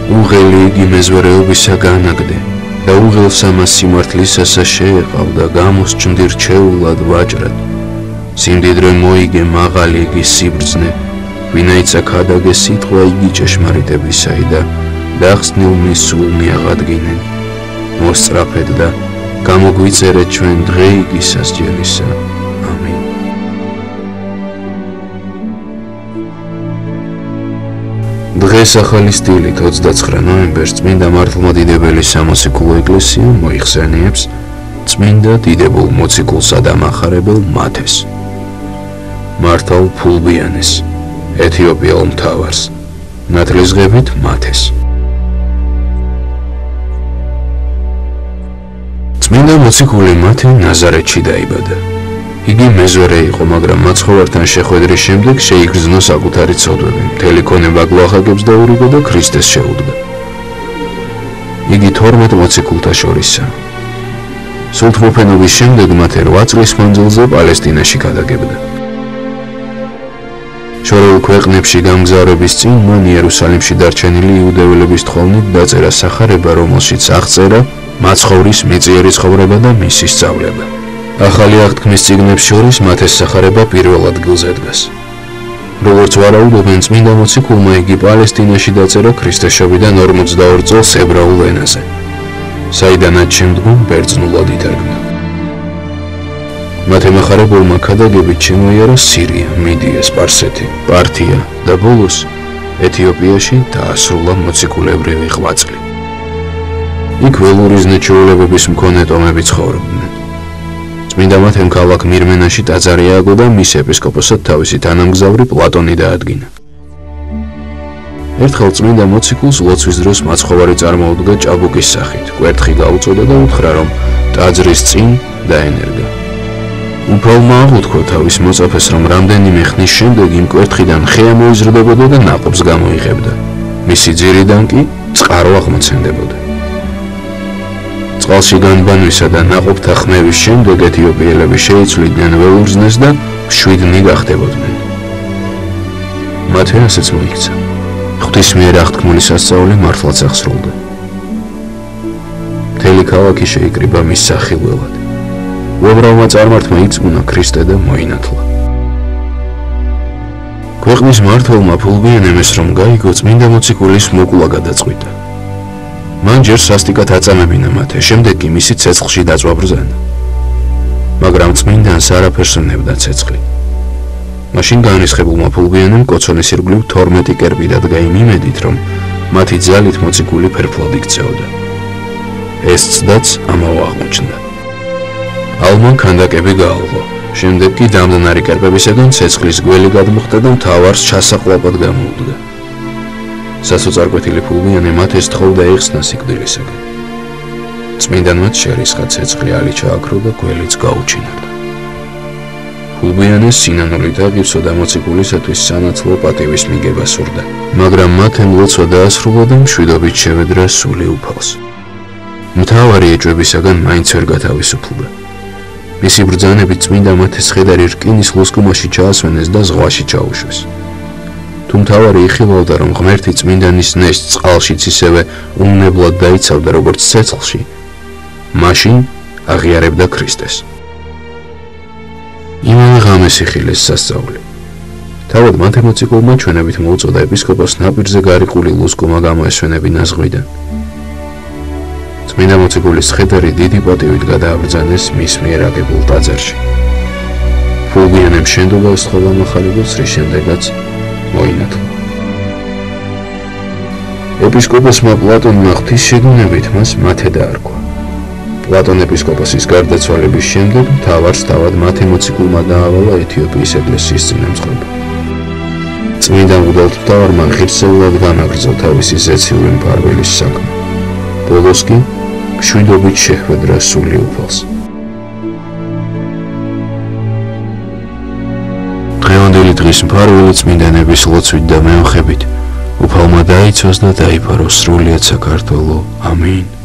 უღელი იგი მეზვარეობისა განაგდე და უღელს ამას სიმართლისასა შეეყავ და გამოსჭმდი რჩეულად ვაჭრად. სიმდიდრე მოიგე მაღალი იგი სიბრძნე, ვინაიცა ქადაგე სიტყვა იგი ჭეშმარიტებისაი და დახსნილ მის სულ მიაღადგინენ. მოსწრაფეთ და გამოგვიწერეთ ჩვენ დღე იგი სასჯელისა. ამინ. დღეს ახალი სტილით 29 ნოემბერს წმინდა მართლმადიდებელი სამოციქულო ეკლესია მოიხსენიებს წმინდა დიდებულ მოციქულსა და მახარებელ მათეს, მართალ ფულბიანეს, ეთიოპიელ მთავარს, ნათლისღებით მათეს. წმინდა მოციქული მათე ნაზარეთში დაიბადა. იგი მეზვარე იყო, მაგრამ მაცხოვართან შეხვედრის შემდეგ შეიგრძნო საკუთარი ცოდვები, მთელი ქონება გლახაგებს დაურიგა და ქრისტეს შეუდგა. იგი 12 მოციქულთა შორისაა. სულთმოფენობის შემდეგ მათე 8 წლის მანძილზე პალესტინაში გადაგებდა. შორეულ ქვეყნებში გამგზავრების წინ მან იერუსალიმში დარჩენილი იუდეველების თხოვნით დაწერა სახარება, რომელშიც აღწერა მაცხოვრის მიწიერი ცხოვრება და მისი სწავლება. ახალი აღთქმის წიგნებს შორის მათეს სახარება პირველ ადგილზე დგას. როგორც ვარაუდობენ, წმინდა მოციქულმა იგი პალესტინაში დაწერა ქრისტესშობიდან 42 წელს ებრაულ ენაზე, საიდანაც შემდგომ ბერძნულად ითარგმნა. მათე მახარებელმა ქადაგებით შემოიარა სირია, მიდია, სპარსეთი, პართია და ბოლოს ეთიოპიაში დაასრულა მოციქულებრივი ღვაწლი. იქ ველური ზნეჩვეულებების მქონე ტომები ცხოვრობდნენ. წმინდა მათემ ქალაქ მირმენაში ტაძარი ააგო და მის ეპისკოპოსად თავისი თანამგზავრი პლატონი დაადგინა. ერთხელ წმინდა მოციქულს ლოცვის დროს მაცხოვარი წარმოუდგა ჭაბუკის სახით, კვერთხი გაუწოდა და უთხრა, რომ ტაძრის წინ დაენერგა. უფალმა აღუთქვა თავის მოწაფეს, რომ რამდენიმე ხნის შემდეგ იმ კვერთხიდან ხე ამოიზრდებოდა და ნაყოფს გამოიღებდა. მისი ძირიდან კი წყარო აღმოცენდებოდა. წყალში განბანვისა და ნაყოფთა ხმევის შემდეგ ეთიოპიელები შეიცვლიდნენ ველურზნეს და მშვიდნი გახდებოდნენ. მათე ასეც მოიქცა. ღვთის მიერ აღთქმული სასწაული მართლაც აღსრულდა. მთელი ქალაქი შეიკრიბა მის სახილველად. უამრავმა წარმართმა იწმუნა ქრისტე და მოინათლა. ქვეყნის მმართველმა ფულბიანემ ეს რომ გაიგო, წმინდა მოციქულის მოკლა გადაწყვიტა. მან ჯერ სასტიკად აწამებინა მათე, შემდეგ კი მისი ცეცხლში დაწვა ბრძანა. მაგრამ წმინდანს არაფერს უნებდა ცეცხლი. მაშინ განრისხებულმა ფულბიანემ კოცონის ირგვლივ 12 კერპი დადგა იმ იმედით, რომ მათი ძალით მოციქული ფერფლად იქცეოდა. ეს ცდაც ამაო აღმოჩნდა. ალმა ქანდაკები გაალღო, შემდეგ კი დამდნარი კერპებისაგან ცეცხლის გველი გადმოხდა და მთავარს ჩასაყლაპად გამოუდგა. სასოწარკვეთილი ფულბიანე მათეს თხოვდა ეხსნა სიკვდილისაგან. წმინდანმაც შერისხა ცეცხლი ალი ჩააქრო და გველიც გაუჩინარდა. ფულბიანეს სინანულით აღივსო და მოციქულისათვის სანაცვლო პატივის მიგება სურდა, მაგრამ მათემ ლოცვა დაასრულა და მშვიდობით შევედრა სული უფალს. მთავარი ეჭვებისაგან მაინც ვერ გათავისუფლდა. მისი ბრძანებით წმინდა მათეს ხედარი რკინის ლუსკუმაში ჩაასვენეს და ზღვაში ჩაუშვეს. თუ მთავარი იხილავდა, რომ ღმერთი წმინდანის ნესტს წყალშიც ისევე უნებლად დაიცავდა, როგორც ცეცხლში, მაშინ აღიარებდა ქრისტეს. იმავე ღამეს იხილეს სასწაული. თავად მათე მოციქულმა ჩვენებით მოუწოდა ეპისკოპოს ნაპირზე გარიყული ლუსკუმა გამოესვენებინა ზღვიდან. წმინდა მოციქულის ხედარი დიდი პატივით გადააბრძანეს მის მიერ აგებულ ტაძარში. ფულბიანემ შენდობა უსთხოვა მახარებელს, რის შემდეგაც მოინათლა. ეპისკოპოსმა პლატონმა ღვთის შეგონებით მას მათე დაარქვა. პლატონ ეპისკოპოსის გარდაცვალების შემდეგ მთავარს თავად მათე მოციქულმა დაავალა ეთიოპიის ეკლესიის წინამძღოლი. წმინდა მღვდელმთავარმა ღირსეულად განაგრძო თავისი ზეციური მფარველის საქმე. ბოლოს კი მშვიდობით შეჰვედრა სული უფალს. დღევანდელი დღის მფარველი წმინდანების ლოცვით და მეოხებით უფალმა დაიცვას და დაიფაროს სრულიად საქართველო. ამინ.